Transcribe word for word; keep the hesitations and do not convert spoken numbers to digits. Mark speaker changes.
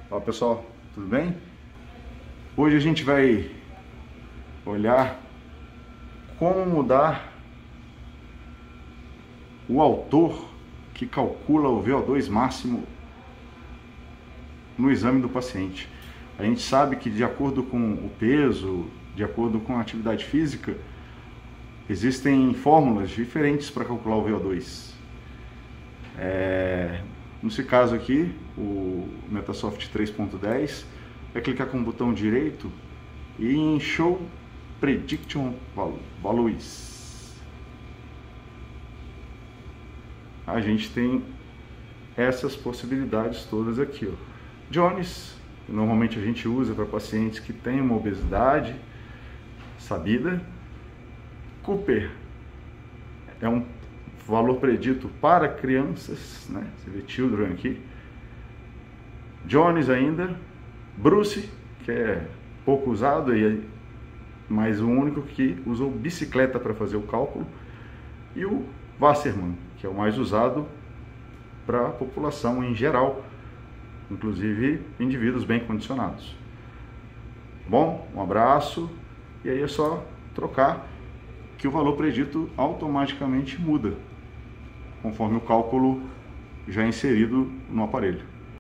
Speaker 1: Fala pessoal, tudo bem? Hoje a gente vai olhar como mudar o autor que calcula o V O dois máximo no exame do paciente. A gente sabe que de acordo com o peso, de acordo com a atividade física, existem fórmulas diferentes para calcular o V O dois. É... Nesse caso aqui, o Metasoft três ponto dez, vai clicar com o botão direito e em Show Prediction Values. A gente tem essas possibilidades todas aqui, ó. Jones, que normalmente a gente usa para pacientes que têm uma obesidade sabida. Cooper é um valor predito para crianças, né? Você vê Children aqui. Jones ainda. Bruce, que é pouco usado, mas o único que usou bicicleta para fazer o cálculo. E o Wasserman, que é o mais usado para a população em geral, inclusive indivíduos bem condicionados. Bom, um abraço, e aí é só trocar que o valor predito automaticamente muda, conforme o cálculo já inserido no aparelho.